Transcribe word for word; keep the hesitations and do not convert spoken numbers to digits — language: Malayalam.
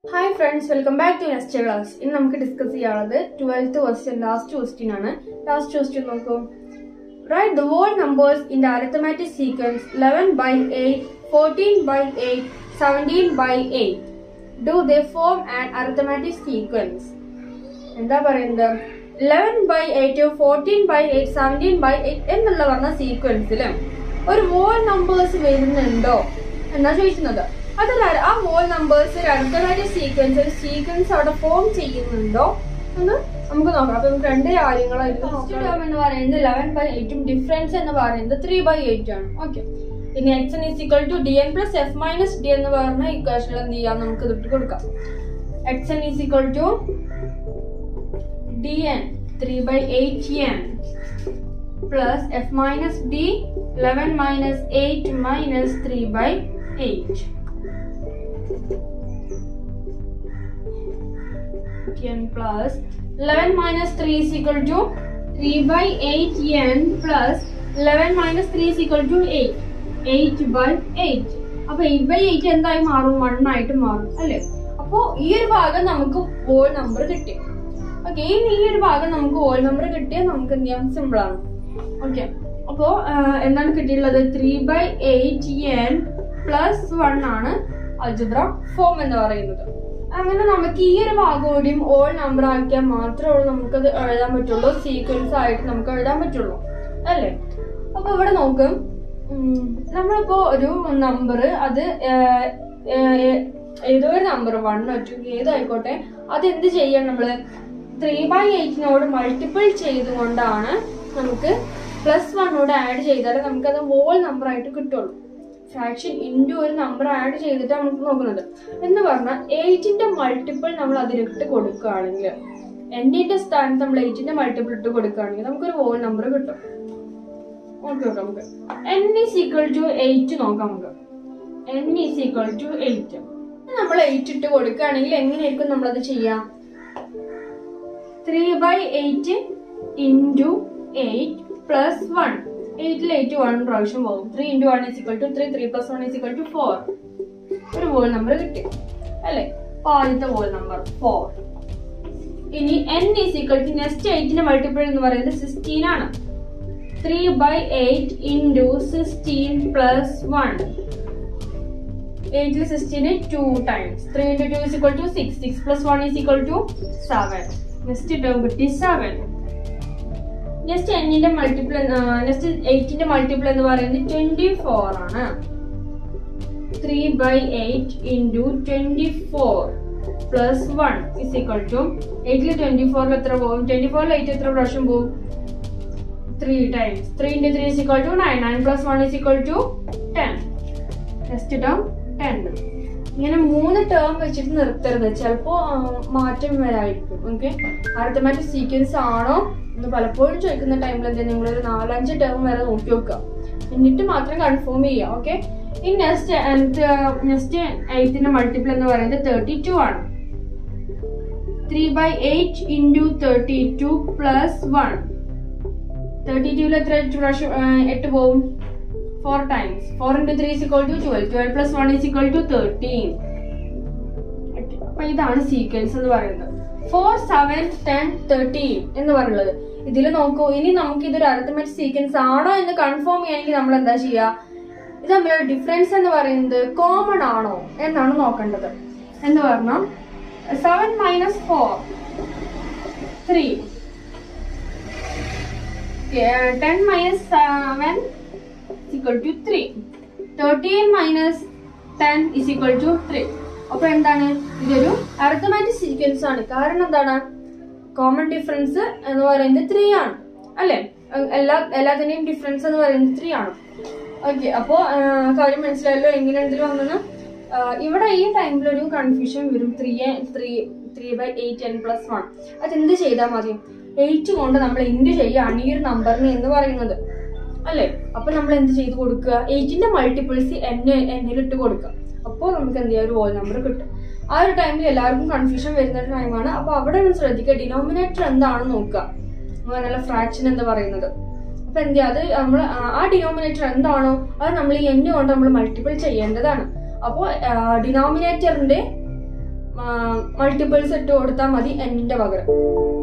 Hi friends, welcome back to next class. In we discuss the twelfth question, last question. Last question. Write the whole numbers in the arithmetic sequence eleven by eight, fourteen by eight, seventeen by eight. Do they form an arithmetic sequence? eleven by eight, fourteen by eight, seventeen by eight ennulla sequence. Or whole numbers വരുന്നുണ്ടോ എന്നാ ചോദിക്കുന്നത്. അതല്ല ആ whole numbers arithmetic sequence sequence അവിടെ ഫോം ചെയ്യുന്നുണ്ടോ എന്ന് നമുക്ക് നോക്കാം. അപ്പൊ നമുക്ക് രണ്ട് കാര്യങ്ങളായിരിക്കും. ഫസ്റ്റ് ടേം എന്ന് പറയുന്നത് eleven by eight ഉം ഡിഫറൻസ് എന്ന് പറയുന്നത് three by eight ആണ്. ഓക്കെ, ഇനി xn is equal to dn plus f minus d എന്ന് പറഞ്ഞ ഇക്വേഷനിൽ എന്ത് ചെയ്യാം, നമുക്ക് ഇതിട്ട് കൊടുക്കാം. xn is equal to dn three by eight n plus f minus d eleven minus eight minus three by eight. n plus eleven minus three is equal to three by eight n plus eleven minus three is equal to eight. eight by eight. അപ്പോൾ eight by eight എന്തായി മാറും? one ആയിട്ട് മാറും അല്ലേ? അപ്പോൾ ഈ ഒരു ഭാഗം നമുക്ക് whole number കിട്ടി. ഓക്കെ, ഇനി ഈ ഒരു ഭാഗം നമുക്ക് whole number കിട്ടിയാൽ നമുക്ക് എന്ത് ചെയ്യാം? സിമ്പിൾ ആണ്. ഓക്കെ, അപ്പോൾ എന്താണ് കിട്ടിയിട്ടുള്ളത്? Three by eight N plus one ആണ് അൽജിബ്ര ഫോം എന്ന് പറയുന്നത്. അങ്ങനെ നമുക്ക് ഈ ഒരു ഭാഗം കൂടിയും ഓൾ നമ്പർ ആക്കിയാൽ മാത്രമേ ഉള്ളൂ നമുക്കത് എഴുതാൻ പറ്റുള്ളൂ, സീക്വൻസ് ആയിട്ട് നമുക്ക് എഴുതാൻ പറ്റുള്ളൂ അല്ലേ? അപ്പൊ ഇവിടെ നോക്കും, നമ്മളിപ്പോ ഒരു നമ്പർ അത് ഏതോ ഒരു നമ്പർ വൺ ടു ഏതായിക്കോട്ടെ, അത് എന്ത് ചെയ്യാൻ നമ്മള് ത്രീ ബൈ എയ്റ്റിനോട് മൾട്ടിപ്പിൾ ചെയ്തുകൊണ്ടാണ് നമുക്ക് പ്ലസ് വണ്ണോട് ആഡ് ചെയ്താൽ നമുക്കത് ഹോൾ നമ്പർ ആയിട്ട് കിട്ടുള്ളൂ. ഫ്രാക്ഷൻ ഇൻറ്റു ഒരു നമ്പർ ആഡ് ചെയ്തിട്ടാണ് നമുക്ക് നോക്കുന്നത്. എന്ന് പറഞ്ഞാൽ എയ്റ്റിന്റെ മൾട്ടിപ്പിൾ നമ്മൾ അതിലിട്ട് കൊടുക്കുകയാണെങ്കിൽ, എന്നിന്റെ സ്ഥാനത്ത് നമ്മൾ എയ്റ്റിന്റെ മൾട്ടിപ്പിൾ ഇട്ട് കൊടുക്കുകയാണെങ്കിൽ നമുക്കൊരു ഹോൾ നമ്പർ കിട്ടും. ഓക്കെ ഓക്കെ, നമുക്ക് N is equal to eight നോക്കാം. നമുക്ക് N is equal to eight നമ്മൾ എയ്റ്റ് ഇട്ട് കൊടുക്കുകയാണെങ്കിൽ എങ്ങനെയായിരിക്കും നമ്മളത് ചെയ്യാം? Three by eight into eight plus one. എയ്റ്റിൽ എയ്റ്റ് വൺ പ്രാവശ്യം പോകും. Three into one is equal to three, three plus one is equal to four. ഒരു ഹോൾ നമ്പർ കിട്ടി അല്ലെ? അപ്പൊ ആദ്യത്തെ ഹോൾ നമ്പർ ഫോർ. ഇനി N is equal to next എയ്റ്റിന്റെ മൾട്ടിപ്പിൾ എന്ന് പറയുന്നത് സിക്സ്റ്റീൻ ആണ്. Three by eight into sixteen plus one. എയ്റ്റിൽ സിക്സ്റ്റീന് two times. Three into two is equal to six. Six plus one is equal to seven. Next term കിട്ടി സെവൻ. നെക്സ്റ്റ് എന്നിന്റെ മൾട്ടിപ്പിൾ നെക്സ്റ്റ് എയ്റ്റിന്റെ മൾട്ടിപ്പിൾ എന്ന് പറയുന്നത് ട്വന്റി ഫോർ ആണ്. Three by eight into twenty four plus one is equal to എയ്റ്റിൽ ട്വന്റി ഫോറിൽ എത്ര പോകും? ട്വന്റി ഫോറിൽ എയ്റ്റ് എത്ര പ്രാവശ്യം പോകും? Three times. Three into three is equal to nine. Nine plus one is equal to ten. Next term ten. ഇങ്ങനെ മൂന്ന് ടേം വെച്ചിട്ട് നിർത്തരുത്, ചിലപ്പോ മാറ്റം വരായിരിക്കും. ഓക്കെ, അരിത്തമാറ്റിക് സീക്വൻസ് ആണോ എന്ന് പലപ്പോഴും ചോദിക്കുന്ന ടൈമിൽ എന്താ നിങ്ങളൊരു നാലഞ്ച് ടേം വരെ നോക്കി വെക്കുക, എന്നിട്ട് മാത്രം കൺഫേം ചെയ്യുക. ഓക്കെ, ഈ നെക്സ്റ്റ് നെക്സ്റ്റ് എയ്റ്റിന്റെ മൾട്ടിപ്പിൾ എന്ന് പറയുന്നത് തേർട്ടി ടു ആണ്. Three by eight into thirty two plus one. Thirty ടുവിൽ എത്ര പ്രാവശ്യം എട്ട് പോവും? Four times. Four into three is equal to twelve. Twelve plus one is equal to thirteen. അപ്പൊ ഇതാണ് സീക്വൻസ് എന്ന് പറയുന്നത്. ഫോർ സെവൻ ടെൻ തേർട്ടീൻ എന്ന് പറയുന്നത്. ഇതിൽ നോക്കൂ, ഇനി നമുക്ക് ഇതൊരു അരിത്തമെറ്റിക് സീക്വൻസ് ആണോ എന്ന് കൺഫേം ചെയ്യണമെങ്കിൽ നമ്മൾ എന്താ ചെയ്യുക? ഇത് തമ്മിലുള്ള ഡിഫറൻസ് എന്ന് പറയുന്നത് കോമൺ ആണോ എന്നാണ് നോക്കേണ്ടത്. എന്ന് പറഞ്ഞാൽ seven minus four three. Ten minus seven is equal to three. thirteen minus ten is equal to three. അപ്പൊ എന്താണ്? ഇതൊരു അരിത്തമാറ്റിക് സീക്വൻസ് ആണ്. കാരണം എന്താണ്? കോമൺ ഡിഫറൻസ് എന്ന് പറയുന്നത് ത്രീ ആണ് അല്ലെ? എല്ലാ എല്ലാത്തിന്റെയും ഡിഫറൻസ് എന്ന് പറയുന്നത് ത്രീ ആണ്. ഓക്കെ, അപ്പോ കാര്യം മനസ്സിലായല്ലോ എങ്ങനെ ഇതിൽ വന്നെന്ന്. ഇവിടെ ഈ ടൈമിൽ ഒരു കൺഫ്യൂഷൻ വരും. Three three three by eight N plus one. അതെന്ത് ചെയ്താൽ മതി? എയ്റ്റ് കൊണ്ട് നമ്മൾ ഇൻറ്റു ചെയ്യാണ് ഈ ഒരു നമ്പറിന് എന്ന് പറയുന്നത് അല്ലെ? അപ്പൊ നമ്മൾ എന്ത് ചെയ്ത് കൊടുക്കുക? എയ്റ്റിന്റെ മൾട്ടിപ്പിൾസ് എന്നെ എന്നിലിട്ട് കൊടുക്കുക. അപ്പോൾ നമുക്ക് എന്ത് ചെയ്യാം? ഒരു ഹോൾ നമ്പർ കിട്ടും. ആ ഒരു ടൈമിൽ എല്ലാവർക്കും കൺഫ്യൂഷൻ വരുന്ന ഒരു ടൈമാണ്. അപ്പൊ അവിടെ ഒന്ന് ശ്രദ്ധിക്കുക, ഡിനോമിനേറ്റർ എന്താണെന്ന് നോക്കുക. അങ്ങനെയുള്ള ഫ്രാക്ഷൻ എന്ന് പറയുന്നത്. അപ്പൊ എന്ത് ചെയ്യാം? അത് നമ്മൾ ആ ഡിനോമിനേറ്റർ എന്താണോ അത് നമ്മൾ ഈ എൻ കൊണ്ട് നമ്മൾ മൾട്ടിപ്പിൾ ചെയ്യേണ്ടതാണ്. അപ്പോൾ ഡിനോമിനേറ്ററിന്റെ മൾട്ടിപ്പിൾസ് ഇട്ട് കൊടുത്താൽ മതി എന്നിന്റെ പകരം.